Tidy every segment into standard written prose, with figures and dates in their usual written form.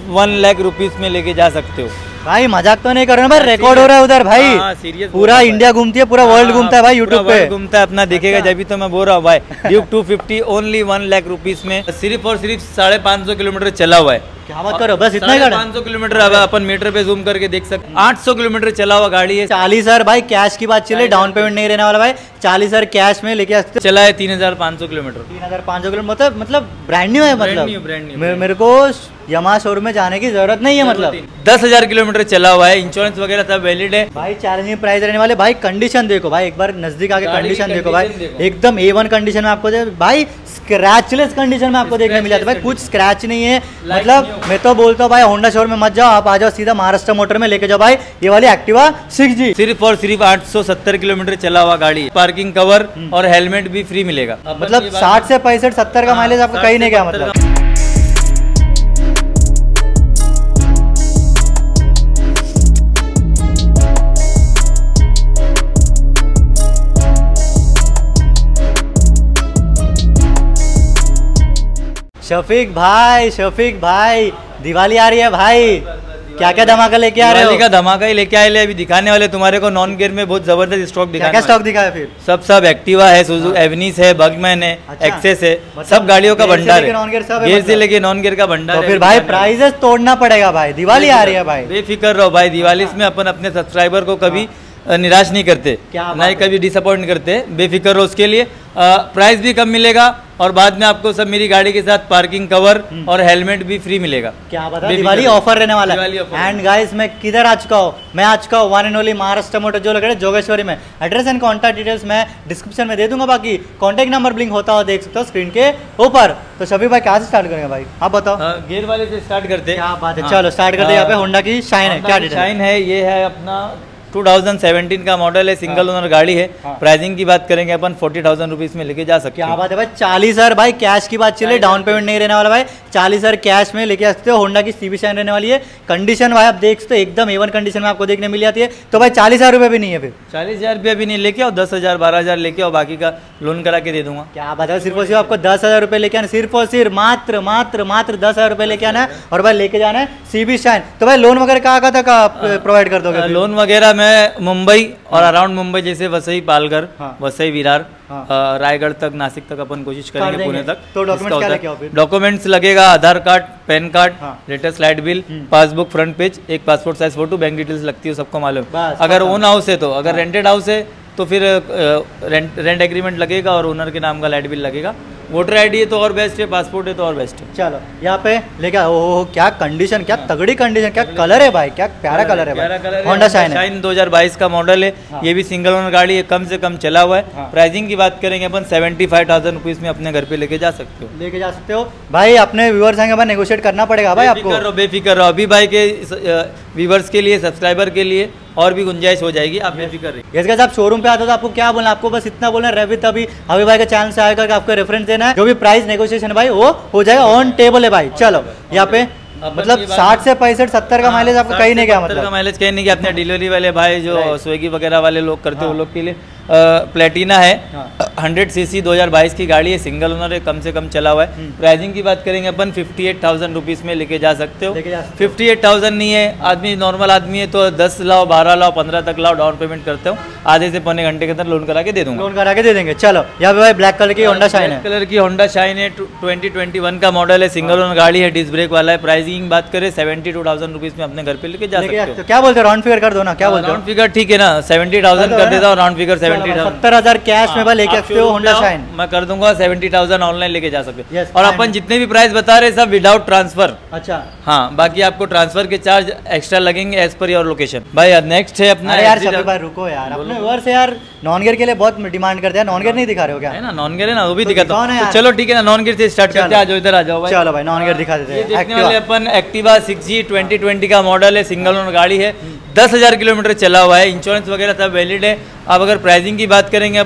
सिर्फ 1 लाख रुपीस में लेके जा सकते हो। भाई मजाक तो नहीं कर रहे ना भाई, रिकॉर्ड हो रहा है उधर भाई। सीरियस पूरा इंडिया घूमती है, पूरा वर्ल्ड घूमता है भाई यूट्यूब पे घूमता है अपना, देखेगा जब भी तो मैं बोल रहा हूँ भाई। ड्यूक 250 ओनली 1 लाख रुपीस में, सिर्फ और सिर्फ 550 किलोमीटर चला हुआ है। क्या बात करो, बस इतना ही गाड़ी? 500 किलोमीटर अब अपन मीटर पे जूम करके देख सकते, 800 किलोमीटर चला हुआ गाड़ी है। 40,000 भाई कैश की बात चले, डाउन पेमेंट नहीं रहने वाला भाई। 40,000 कैश में लेके आते चला है 3500 किलोमीटर। 3500 किलोमीटर मतलब ब्रांड न्यू है, मतलब ब्रांड न्यू। मेरे को यमा शोरूम में जाने की जरूरत नहीं है, मतलब 10,000 किलोमीटर चला हुआ है, इंश्योरेंस वगैरह सब वैलिड है भाई। चैलेंजिंग प्राइस रहने वाले भाई। कंडीशन देखो भाई, एक बार नजदीक आके कंडीशन देखो भाई, एकदम A1 कंडीशन में आपको दे भाई, स्क्रैचलेस कंडीशन में आपको देखने मिल जाता है भाई, कुछ स्क्रैच नहीं है। मतलब मैं तो बोलता हूँ भाई होंडा शोरूम में मत जाओ, आप आ जाओ सीधा महाराष्ट्र मोटर में लेके जाओ भाई ये वाली एक्टिवा 6G। सिर्फ और सिर्फ 870 किलोमीटर चला हुआ गाड़ी है, पार्किंग कवर और हेलमेट भी फ्री मिलेगा। मतलब 60 से 65 70 का माइलेज आपको कहीं नहीं गया मतलब। शफीक भाई दिवाली आ रही है भाई, क्या क्या धमाका लेके आ रहे हो? दिवाली का धमाका ही लेके आए, अभी दिखाने वाले तुम्हारे को नॉन गियर में बहुत जबरदस्त स्टॉक दिखाने। क्या स्टॉक दिखाया फिर? सब एक्टिवा है, सुजुकी एवनीस है, बगमैन है, एक्सेस है, सब गाड़ियों का भंडार है, गियर से लेके नॉन गियर का भंडार। तो फिर भाई प्राइजेस तोड़ना पड़ेगा भाई, दिवाली आ रही है भाई। बेफिक्र रहो भाई, दिवाली में अपन अपने सब्सक्राइबर को कभी निराश नहीं करते, ना ही कभी डिसअपॉइंट नहीं करते, बेफिक्र रहो उसके लिए। प्राइस भी कम मिलेगा और बाद में आपको सब मेरी गाड़ी के साथ पार्किंग कवर और हेलमेट भी फ्री मिलेगा। क्या बता, दिवाली ऑफर रहने वाला है। एंड गाइस मैं किधर आ चुका हूँ? मैं आ चुका हूँ one and only Maharashtra motor जो लग रहा है जोगेश्वरी में। एड्रेस एंड कॉन्टैक्ट डिटेल्स मैं डिस्क्रिप्शन में दे दूंगा, बाकी कॉन्टैक्ट नंबर ब्लिंक होता हो देख सकते हो स्क्रीन के ऊपर। तो शफीक भाई कहाँ से स्टार्ट करेंगे भाई, आप बताओ? गियर वाले से स्टार्ट करते हैं। क्या बात है, चलो स्टार्ट करते हैं। यहाँ पे होंडा की शाइन है, क्या डिटेल? शाइन है, ये है अपना 2017 का मॉडल है, सिंगल ओनर गाड़ी है। प्राइसिंग की बात करेंगे अपन 40,000 रुपीज में लेके जा सकते हैं। क्या बात है भाई, 40,000 भाई कैश की बात चले, डाउन पेमेंट नहीं रहने वाला भाई। 40,000 कैश में लेके आ सकते हो। होंडा की CB शाइन रहने वाली है। कंडीशन भाई आप देख सकते हो एकदम A1 कंडीशन में आपको देखने मिल जाती है। तो भाई 40,000 रुपये भी नहीं है, फिर 40,000 रुपये भी नहीं, लेके आओ 10,000 12,000 लेके आओ, बाकी का लोन करा के दे दूंगा। क्या बात है, सिर्फ और सिर्फ आपको 10,000 रुपये लेके आना, सिर्फ और सिर्फ मात्र 10,000 रुपये लेके आना है और भाई लेके जाना है CB शाइन। तो भाई लोन वगैरह कहाँ तक आप प्रोवाइड कर दोगे? लोन वगैरह मैं मुंबई और अराउंड मुंबई जैसे वसई पालघर, वसई विरार, रायगढ़ तक, नासिक तक अपन कोशिश करेंगे, पुणे तक। तो डॉक्यूमेंट्स क्या लेके आओ फिर? डॉक्यूमेंट्स लगेगा Aadhaar card, pan card, latest light bill, passbook front page, एक passport size photo, bank details लगती है, सबको मालूम। अगर ओन हाउस है तो, अगर रेंटेड हाउस है तो फिर रेंट एग्रीमेंट लगेगा और ओनर के नाम का लाइट बिल लगेगा। वोटर आईडी है तो और बेस्ट है, पासपोर्ट है तो और बेस्ट है। चलो यहाँ पे लेके ओह क्या कंडीशन, क्या तगड़ी कंडीशन, क्या कलर है भाई, क्या प्यारा कलर है भाई। होंडा शाइन 2022 का मॉडल है, ये भी सिंगल ओनर गाड़ी है, कम से कम चला हुआ है। प्राइसिंग की बात करेंगे अपन 75,000 रुपीज में अपने घर पे लेके जा सकते हो। भाई अपने व्यूअर्स आएंगे भाई, नेगोशिएट करना पड़ेगा भाई आपको। बेफिक्र रहो, अभी भाई के व्यूअर्स के लिए, सब्सक्राइबर के लिए और भी गुंजाइश हो जाएगी, आप बेफिक्र रहिए। यस गाइस, आप शोरूम पे आते हो तो आपको क्या बोलना, आपको बस इतना बोलना है, रवि तभी अभी भाई के चैनल से आएगा कि आपको रेफरेंस देना है, जो भी प्राइस नेगोशिएशन है भाई वो हो जाएगा, ऑन टेबल है भाई। चलो यहाँ पे मतलब 60 से 65 70 का माइलेज आपको कहीं नहीं गया, मतलब माइलेज कहीं नहीं गया। अपने डिलीवरी वाले भाई जो स्विगी वगैरह वाले लोग करते हैं वो लोग के लिए प्लेटिना है, 100 सीसी 2022 की गाड़ी है, सिंगल ओनर है, कम से कम चला हुआ है। प्राइसिंग की बात करेंगे अपन 58,000 रुपीज में लेके जा सकते हो। 58,000 नहीं है, आदमी नॉर्मल आदमी है तो 10 लाओ, 12 लाओ, 15 तक लाओ, डाउन पेमेंट करते हो, आधे से पौने घंटे के अंदर लोन करा के दे दूंगा। लोन करा के दे देंगे। चलो यहाँ पे भाई ब्लैक कलर की होंडा शाइन है, कलर की होंडा शाइन है, 2021 का मॉडल है, सिंगल ओनर गाड़ी है, डिस्क ब्रेक वाला है। प्राइसिंग बात करें 72,000 रुपीज में अपने घर पे लेके जा सकते हो। क्या बोलते हो, राउंड फिगर कर दो ना, क्या बोलते हो? राउंड फिगर ठीक है ना, 70,000 कर देता हूँ, राउंड फिगर 70,000। 70,000 कैश में भाई लेके सकते हो होंडा शाइन। मैं कर दूंगा 70,000 ऑनलाइन लेके जा सकते हो। और अपन जितने भी प्राइस बता रहे सब विदाउट ट्रांसफर। अच्छा हाँ, बाकी आपको ट्रांसफर के चार्ज एक्स्ट्रा लगेंगे एज पर योर लोकेशन। भाई नेक्स्ट है अपना यार शफीक भाई रुको यार, अपने व्यूअर्स यार नॉन गियर के लिए बहुत डिमांड करते हैं, नॉन गियर नहीं दिखा रहे हो क्या? है ना, नॉन गियर है ना, वो भी दिखाता हूं। चलो ठीक है ना, नॉन गियर से स्टार्ट करते हैं, आ जाओ इधर आ जाओ भाई। चलो भाई नॉन गियर दिखा देते हैं। देखने वाले अपन एक्टिवा 6G 2020 का मॉडल है, सिंगल ओनर गाड़ी है, 10,000 किलोमीटर चला हुआ है, इंश्योरेंस वगैरह सब वैलिड है। अब अगर प्राइसिंग की बात करेंगे अपन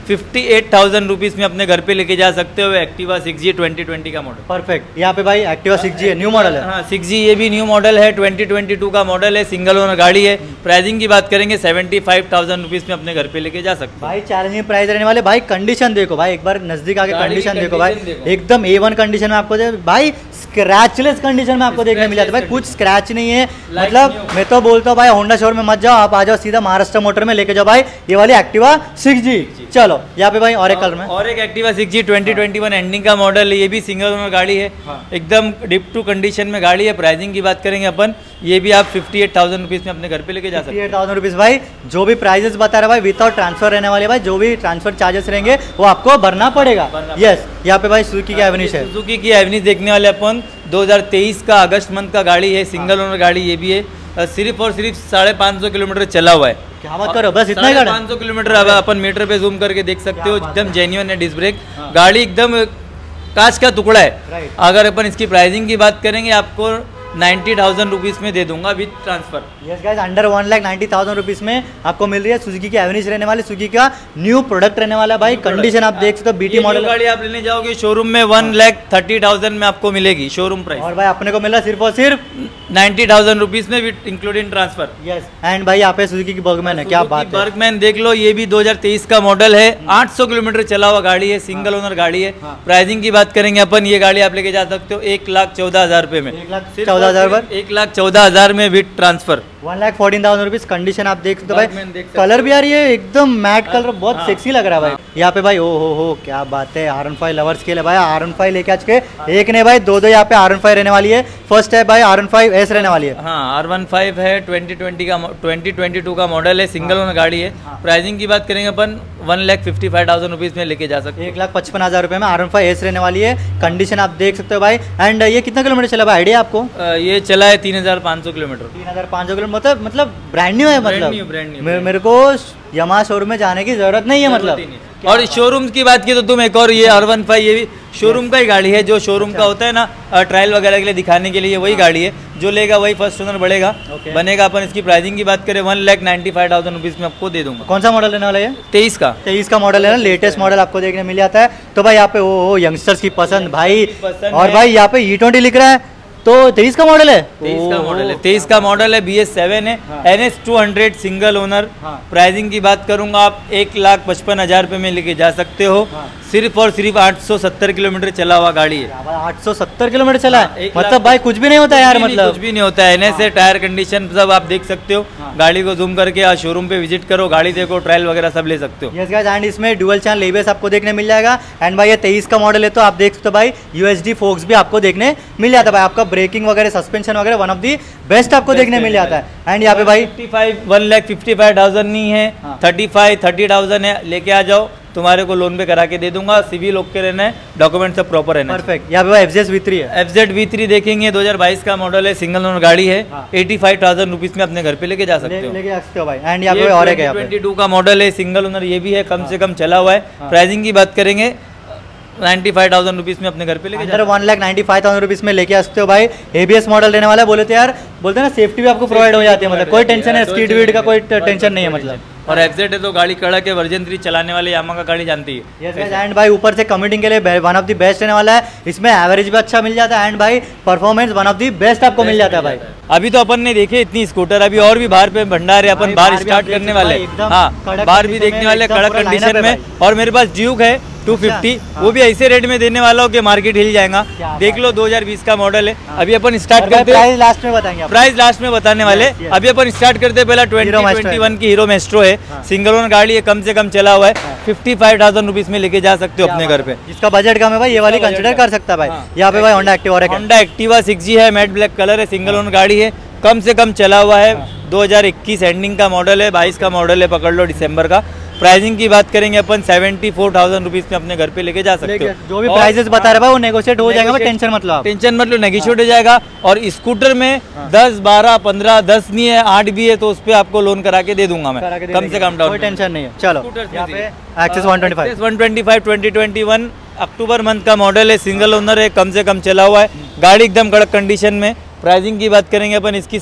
58,000 रुपीज़ में अपने घर पे लेके जा सकते हो एक्टिवा 6G 2020 का मॉडल। परफेक्ट। यहाँ पे भाई एक्टिवा 6G है, न्यू मॉडल है। हाँ 6G ये भी न्यू मॉडल है, 2022 का मॉडल है, सिंगल ओनर गाड़ी है। प्राइसिंग की बात करेंगे 75,000 रुपीज़ में अपने घर पे लेके जा सकते हो भाई। चैलेंजिंग प्राइस रहने वाले भाई। कंडीशन देखो भाई, एक बार नजदीक आके कंडीशन देखो भाई, एकदम A1 कंडीशन में आपको भाई, स्क्रैचलेस कंडीशन में आपको देखने मिल जाता है भाई, कुछ स्क्रैच नहीं है। मतलब मैं तो बोलता हूँ भाई होंडा शोरूम में मत जाओ, आप आ जाओ सीधा महाराष्ट्र मोटर में लेके जाओ भाई ये वाली एक्टिवा 6G। चलो यहाँ पे भाई और एक कलर में और एक एक्टिवा 6G 2021 एंडिंग का मॉडल है, ये भी सिंगल ओनर गाड़ी है। एकदम डिप टू कंडीशन में गाड़ी है। प्राइसिंग की बात करेंगे अपन, ये भी आप 58,000 रुपीज़ में अपने घर पे लेके जा सकते हैं। 58,000 रुपीज़ भाई। जो भी प्राइजेस बता रहे भाई विदाउट ट्रांसफर रहने वाले भाई, जो भी ट्रांसफर चार्जेस रहेंगे वो आपको भरना पड़ेगा। यस। यहाँ पे भाई सुजुकी की एवनिश है। सुजुकी की एवनिश देखने वाले अपन 2023 का अगस्त मंथ का गाड़ी है, सिंगल ओनर गाड़ी ये भी है। सिर्फ और सिर्फ 550 किलोमीटर चला हुआ है। क्या बात करो, बस इतना ही? 550 किलोमीटर अपन मीटर पे जूम करके देख सकते हो, एकदम जेन्युइन है। डिस्क ब्रेक गाड़ी एकदम कांच का टुकड़ा है। अगर अपन इसकी प्राइसिंग की बात करेंगे आपको 90,000 रुपीज़ में दे दूंगा with transfer. Yes guys, under 1,90,000 rupees में आपको मिल रही है सुजुकी की एवनिश रहने वाली, सुजुकी का न्यू प्रोडक्ट रहने वाला भाई। कंडीशन आप देख सकते हो, बीटी मॉडल गाड़ी आप लेने जाओगे शोरूम में 1,30,000 में आपको मिलेगी शोरूम प्राइस, और भाई अपने को मिला सिर्फ और सिर्फ 90,000 रुपीज़ में with including transfer. Yes. And भाई यहाँ पे सुजुकी की बर्गमैन है, क्या बात है। बर्गमैन देख लो, ये भी 2023 का मॉडल है, 800 किलोमीटर चला हुआ गाड़ी है, सिंगल ओनर गाड़ी है। प्राइसिंग की बात करेंगे अपन, ये गाड़ी आप लेके जा सकते हो 1,14,000 रुपये में। 1,14,000 पर 1,14,000 में विद ट्रांसफर। 1,14,000 रुपीज़। कंडीशन आप देख सकते हो भाई, कलर भी यार ये एकदम मैट कलर, बहुत सेक्सी लग रहा है भाई। यहाँ पे भाई ओ हो क्या बात है, R15 लवर्स के लिए भाई R15 लेके आज के एक ने भाई दो यहाँ पे R15 रहने वाली है। फर्स्ट है भाई R15S रहने वाली है। हाँ R15 है, 2022 का मॉडल है, सिंगल ओनर गाड़ी है। प्राइसिंग की बात करेंगे अपन 1,55,000 रुपीज़ में लेके जा सकते हैं। 1,55,000 रुपये में R15S रहने वाली है। कंडीशन आप देख सकते हो भाई। एंड ये कितना किलोमीटर चला भाई, आइडिया आपको? ये चला है 3,500 किलोमीटर। 3,500 किलोमीटर मतलब ब्रांड न्यू है। मतलब ब्रांड न्यू। मेरे को यामाहा शोरूम में जाने की जरूरत नहीं है मतलब। और शोरूम की बात की तो तुम एक और, ये R15 ये भी शोरूम का ही गाड़ी है, जो शोरूम का होता है ना ट्रायल वगैरह के लिए दिखाने के लिए, वही गाड़ी है। जो लेगा वही फर्स्ट ओनर बढ़ेगा बनेगा। अपन इसकी प्राइसिंग की बात करें 1,95,000 रुपीज़ में आपको दे दूंगा। कौन सा मॉडल लेने वाला है? 23 का। 23 का मॉडल है ना, लेटेस्ट मॉडल आपको देखने मिल जाता है। तो भाई यहाँ पे वो यंगस्टर्स की पसंद भाई। और भाई यहाँ पे E20 लिख रहा है, तो 23 का मॉडल है। 23 का मॉडल है, 23 का मॉडल है, BS7 है, NS 200 सिंगल ओनर। प्राइसिंग की बात करूंगा आप 1,55,000 रुपये में लेके जा सकते हो। सिर्फ और सिर्फ 870 किलोमीटर चला हुआ गाड़ी है। 870 किलोमीटर चला है, मतलब भाई कुछ भी नहीं होता यार, मतलब कुछ भी नहीं होता है। NS है, टायर कंडीशन सब आप देख सकते हो। गाड़ी को जूम करके शोरूम पे विजिट करो, गाड़ी देखो, ट्रायल वगैरह सब ले सकते हो। यस गाइस, एंड इसमें डुअल चैनल ABS आपको देखने मिल जाएगा। एंड भाई ये 23 का मॉडल है, तो आप देख सकते हो भाई USD फोक्स भी आपको देखने मिल जाता है भाई। आपका ब्रेकिंग वगैरह, सस्पेंशन वगैरह वन ऑफ दी बेस्ट आपको देखने मिल जाता है। एंड यहाँ पे भाई 1,55,000 नहीं है, 30,000 है, लेके आ जाओ, तुम्हारे को लोन पे करा के दे दूंगा। सिविल ओके रहना है, डॉक्यूमेंट सब प्रॉपर रहना है। परफेक्ट। यहाँ पे भाई FZ V3 है। FZ V3 देखेंगे, 2022 का मॉडल है, सिंगल ओनर गाड़ी है। 85,000 रुपीज़ में अपने घर पे लेके जा सकते हो। लेके जा सकते हो भाई। एंड यहाँ पे और एक है, 2022 का मॉडल है, सिंगल ओनर ये भी है, कम से कम चला हुआ है। प्राइसिंग की बात करेंगे 95,000 रुपीज़ में अपने घर पे लेके अंदर 1,95,000 रुपीज़ में लेके आ सकते हो भाई। ABS मॉडल रहने वाला है। बोले तो यार, बोलते हैं ना सेफ्टी भी आपको प्रोवाइड हो जाती है, मतलब कोई टेंशन है, स्पीड वीड का कोई टेंशन नहीं है मतलब। और FZ है तो गाड़ी कड़क है, वर्जन 3 चलाने वाले यामाहा का गाड़ी जानती है। यस गाइस, एंड भाई ऊपर से कम्यूटिंग के लिए वन ऑफ द बेस्ट रहने वाला है। इसमें एवरेज भी अच्छा मिल जाता है, एंड भाई performance one of the best आपको मिल जाता है भाई। अभी तो अपन ने देखे इतनी स्कूटर, अभी और भी बाहर पे भंडार है, अपन बाहर स्टार्ट करने वाले। हाँ, बाहर भी देखने वाले कड़क कंडीशन में। और मेरे पास ड्यूक है 250, वो भी ऐसे रेट में देने वाला हो कि मार्केट हिल जाएगा। देख लो 2020 का मॉडल है। अभी अपन स्टार्ट करते हैं, प्राइस लास्ट में बताएंगे, प्राइस लास्ट में बताने वाले। अभी अपन स्टार्ट करते हैं, पहला 2021 की हीरो मेस्ट्रो है, सिंगल ओनर गाड़ी है, कम से कम चला हुआ है। 55,000 रुपीज़ में लेके जा सकते हो अपने घर पे। जिसका बजट कम है भाई, ये वाली कंसिडर कर सकता है भाई। यहाँ पे भाई होंडा एक्टिवा 6G है, मैट ब्लैक कलर है, सिंगल ओनर गाड़ी है, कम से कम चला हुआ है। 2021 एंडिंग का मॉडल है, 22 का मॉडल है, पकड़ लो दिसंबर का। प्राइसिंग की बात करेंगे अपन 74,000 रुपीज़ में अपने घर पे लेके जा सकते हो। जो भी प्राइसेस बता रहे हैं वो नेगोशिएट हो जाएगा, टेंशन मत लो, टेंशन मत लो, नेगोशिएट हो जाएगा। और स्कूटर में 10, 12, 15, 10 नहीं है, 8 भी है, तो उस पर आपको लोन करा के दे दूंगा मैं, कम से कम डाउन, कोई टेंशन नहीं है। चलो यहाँ पे एक्सेस 125 2021 अक्टूबर मंथ का मॉडल है, सिंगल ओनर है, कम से कम चला हुआ है, गाड़ी एकदम कड़क कंडीशन में। प्राइसिंग की बात करेंगे अपन इसकी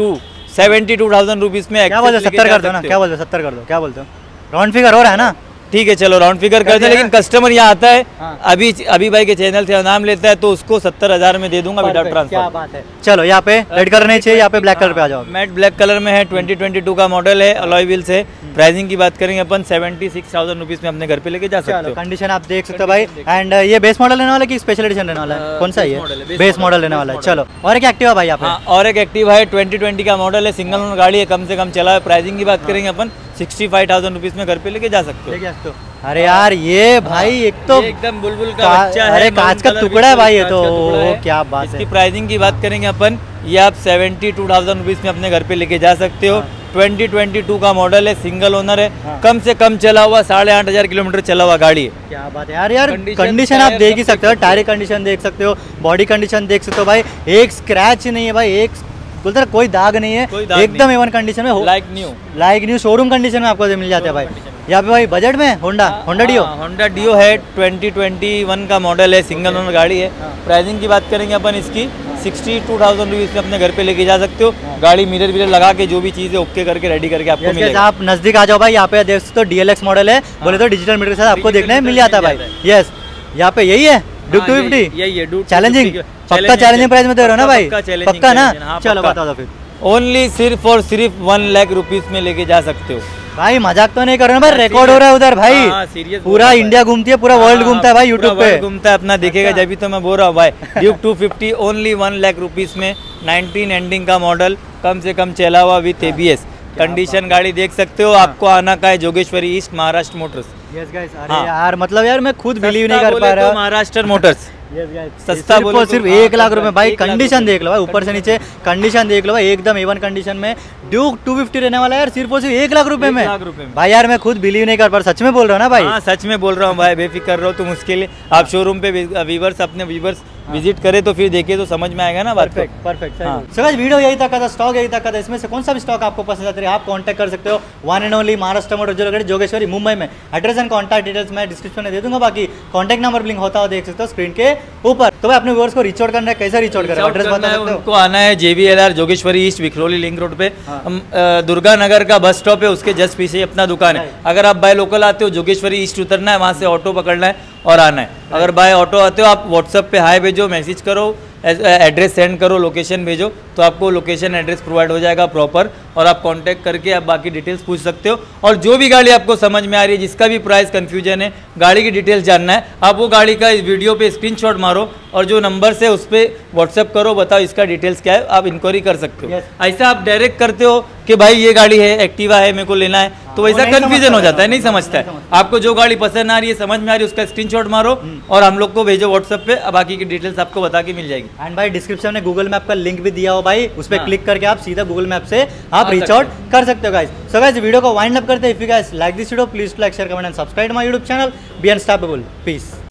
72,000 रुपीज़ में। क्या बोलते 70 कर दो ना, क्या बोलते 70 कर दो, क्या बोलते हो? राउंड फिगर हो रहा है ना? ठीक है चलो राउंड फिगर कर दे, लेकिन कस्टमर यहाँ आता है अभी भाई के चैनल से नाम लेता है तो उसको 70,000 में दे दूंगा विदाउट ट्रांसफर। क्या बात है। चलो यहाँ पे रेड कलर नहीं चाहिए, यहाँ पे ब्लैक कलर पे आ जाओ। मैट ब्लैक कलर में है, 2022 का मॉडल है, अलॉय व्हील्स है। प्राइसिंग की बात करेंगे अपन 76,000 रुपीज में अपने घर पे लेके जा सकते हो। कंडीशन आप देख सकते हो भाई। एंड ये बेस मॉडल लेने वाला कि स्पेशल एडिशन लेने वाला है, कौन सा है? बेस मॉडल लेने वाला है। चलो और एक एक्टिवा भाई यहाँ पे। और एक एक्टिवा है, 2020 का मॉडल है, सिंगल ओनर गाड़ी है, कम से कम चला है। प्राइसिंग की बात करेंगे अपन 65,000 रुपीज में घर पे लेके जा सकते हो। अरे यार ये भाई एक तो एकदम बुलबुल का बच्चा है, अरे कांच का टुकड़ा है भाई ये तो, क्या बात है। इसकी प्राइसिंग की बात करेंगे अपन, ये आप 72,000 रुपीज में अपने घर पे लेके जा सकते हो। 2022 का मॉडल है, सिंगल ओनर है, कम से कम चला हुआ 8,500 किलोमीटर चला हुआ गाड़ी है। क्या बात है यार। यार कंडीशन आप देख ही सकते हो, टायर कंडीशन देख सकते हो, बॉडी कंडीशन देख सकते हो भाई। एक स्क्रैच नहीं है भाई, एक बोलते कोई दाग नहीं है, एकदम एवन कंडीशन में, लाइक न्यू शोरूम कंडीशन में आपको मिल जाता है भाई। यहाँ पे भाई बजट में होंडा डियो है, 2021 का मॉडल है, सिंगल ओनर गाड़ी है। प्राइसिंग की बात करेंगे अपन इसकी 62,000 रुपीज में अपने घर पे लेके जा सकते हो। गाड़ी मिरर विरर लगा के जो भी चीजें ओके करके रेडी करके आपको मिलेगा। आप नजदीक आ जाओ भाई, यहाँ पे देख सकते हो DLX मॉडल है, बोले तो डिजिटल मीटर के साथ आपको देखने मिल जाता है भाई। यस यहाँ पे यही है ड्यूक 250, यही है चैलेंजिंग, पक्का चैलेंजिंग प्राइस में दे रहे हो ना भाई? पक्का ना? चलो बता दो फिर। ओनली सिर्फ और सिर्फ 1 लाख रुपीज में लेके जा सकते हो भाई। मजाक तो नहीं कर रहे ना भाई, रिकॉर्ड हो रहा है उधर भाई। पूरा इंडिया घूमती है, पूरा वर्ल्ड घूमता है भाई, यूट्यूब पे घूमता है अपना, देखेगा जब भी तो मैं बोल रहा हूँ भाई। ड्यूक 250 ओनली 1 लाख रुपीज में, 19 एंडिंग का मॉडल, कम से कम चला हुआ विथ ABS कंडीशन गाड़ी देख सकते हो। आपको आना का है Jogeshwari east, Maharashtra motors. Yes guys, अरे यार मतलब यार मैं खुद बिलीव नहीं कर पा रहा। महाराष्ट्र मोटर्स सस्ता बोलो सिर्फ 1 लाख रुपए भाई। कंडीशन देख लो भाई, ऊपर से नीचे कंडीशन देख लो भाई, एकदम A1 कंडीशन में ड्यूक 250 रहने वाला है यार, सिर्फ और सिर्फ 1 लाख रुपए में भाई। यार मैं खुद बिलीव नहीं कर पा रहा, सच में बोल रहा हूँ ना भाई? हाँ सच में बोल रहा हूँ भाई, बेफिक्र रहो तुम। उसके लिए आप शोरूम पे व्यूअर्स अपने व्यूअर्स विजिट करे तो फिर देखिए तो समझ में आएगा ना बात। परफेक्ट। सो गाइस वीडियो यही तक था, स्टॉक यही तक था। इसमें से कौन सा भी स्टॉक आपको पसंद आता है आप कांटेक्ट कर सकते हो। One and only Maharashtra motor जो लोकेटेड जोगेश्वरी मुंबई में। एड्रेस एंड कॉन्टैक्ट डिटेल्स मैं डिस्क्रिप्शन में दे दूंगा, बाकी कॉन्टैक्ट नंबर लिंक होता हो देख सकते हो स्क्रीन के ऊपर। तो भाई अपने व्यूअर्स को रीच आउट करना है, कैसे रीच आउट करें? एड्रेस बता सकते हो? उनको आना है JVLR Jogeshwari east, Vikhroli link road पे, दुर्गा नगर का बस स्टॉप है, उसके जस्ट पीछे अपना दुकान है। अगर आप बाय लोकल आते हो जोगेश्वरी ईस्ट उतरना है, वहाँ से ऑटो पकड़ना है और आना है। अगर बाय ऑटो आते हो आप व्हाट्सएप पे हाई भेजो, मैसेज करो, एड्रेस सेंड करो, लोकेशन भेजो, तो आपको लोकेशन एड्रेस प्रोवाइड हो जाएगा प्रॉपर, और आप कांटेक्ट करके आप बाकी डिटेल्स पूछ सकते हो। और जो भी गाड़ी आपको समझ में आ रही है, जिसका भी प्राइस कंफ्यूजन है, गाड़ी की डिटेल्स जानना है, आप वो गाड़ी का इस वीडियो पे स्क्रीनशॉट मारो और जो नंबर से उस पर व्हाट्सएप करो, बताओ इसका डिटेल्स क्या है, आप इंक्वायरी कर सकते हो। ऐसा आप डायरेक्ट करते हो कि भाई ये गाड़ी है, एक्टिवा है, मेरे को लेना है, तो वैसा कंफ्यूजन हो जाता है, नहीं समझता है। आपको जो गाड़ी पसंद आ रही है, समझ में आ रही है, उसका स्क्रीनशॉट मारो और हम लोग को भेजो व्हाट्सएप पे, बाकी की डिटेल्स आपको बता के मिल जाएगी। एंड भाई डिस्क्रिप्शन में गूगल मैप का लिंक भी दिया हो भाई, उस पर क्लिक करके आप सीधा गूगल मैप से आप रीच आउट कर सकते हो गाइस। सो गाइस वीडियो को वाइंड अप करते हैं। If you guys like this video please like share comment and subscribe my YouTube channel be unstoppable. Piece.